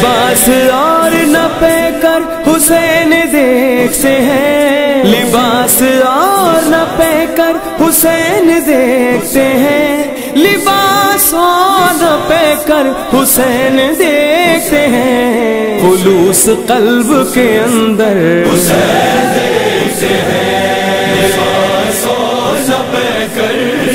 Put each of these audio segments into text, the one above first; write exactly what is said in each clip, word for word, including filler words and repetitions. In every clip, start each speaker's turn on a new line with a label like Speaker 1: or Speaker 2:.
Speaker 1: لباس اور نہ پہ کر حسین دیکھتے ہیں، لباس اور نہ پہ کر حسین دیکھتے ہیں، لباس اور نہ پہ کر حسین دیکھتے ہیں، خلوص قلب کے اندر حسین دیکھتے ہیں، لباس اور نہ پہ کر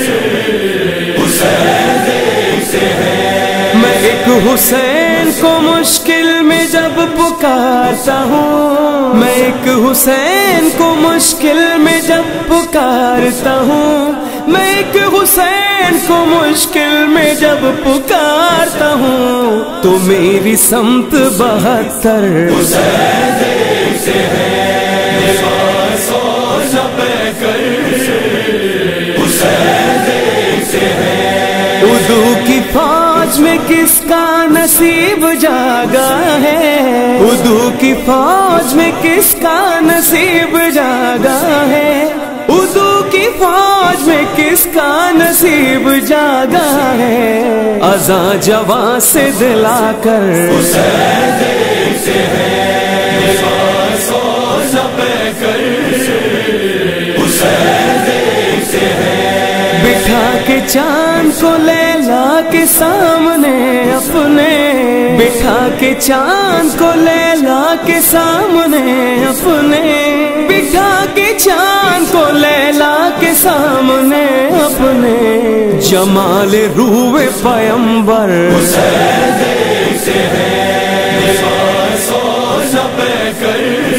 Speaker 1: حسین دیکھتے ہیں۔ میں ایک حسین کو مشکل میں جب پکارتا ہوں، میں ایک حسین کو مشکل میں جب پکارتا ہوں، میں ایک حسین کو مشکل میں جب پکارتا ہوں، تو میری سمت بہتر حسین دیکھتے ہیں، لباس اور نہ پہ کر حسین دیکھتے ہیں۔ اردو کی فوج میں کس کا نصیب جاگا ہے، اردو کی فوج میں کس کا نصیب جاگا ہے، اردو کی فوج میں کس کا نصیب جاگا ہے، اذاں جواں سے دلا کر حسین دیکھتے ہیں، لباس اور نہ پہ کر حسین دیکھتے ہیں۔ بٹھا کے چاند کو لیلا کے سامنے اپنے، بٹھا کے چاند کو لیلا کے سامنے اپنے، بٹھا کے چاند کو لیلا کے سامنے اپنے، جمال روح پیمبر حسین دیکھتے ہیں، لباس اور نہ پہ کر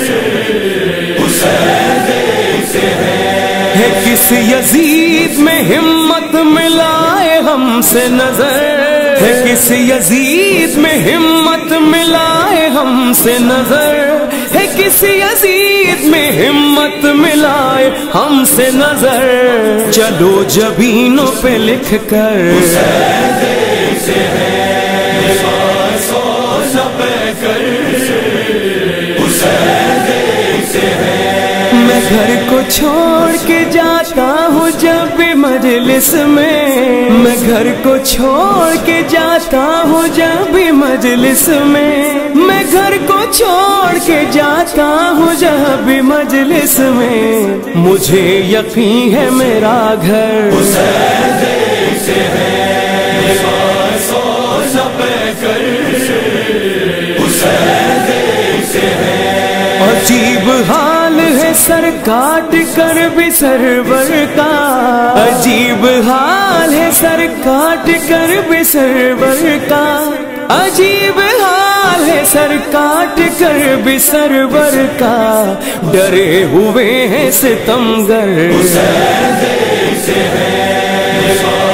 Speaker 1: حسین دیکھتے ہیں۔ ہے کس یزید میں ہمت ملائے ہم سے نظر، ہے کس یزید میں ہمت ملائے ہم سے نظر، ہے کس یزید میں ہمت ملائے ہم سے نظر، چلو جبینوں پہ لکھ کر حسین دیکھتے ہیں، لباس اور نہ پہ کر حسین دیکھتے ہیں۔ میں گھر کو چھوڑ کے جاتا ہوں جب بھی مجلس میں، میں گھر کو چھوڑ کے جاتا ہوں جب بھی مجلس میں، میں گھر کو چھوڑ کے جاتا ہوں جب بھی مجلس میں، مجھے یقین ہے میرا گھر حسین دیکھتے ہیں، لباس اور نہ پہ کر حسین دیکھتے ہیں۔ عجیب حال ہے سر کاٹ کر بھی سرور کا، عجیب حال ہے سر کاٹ کر بھی سرور کا، عجیب حال ہے سر کاٹ کر بھی سرور کا، ڈرے ہوئے ہیں ستمگر حسین دیکھتے ہیں،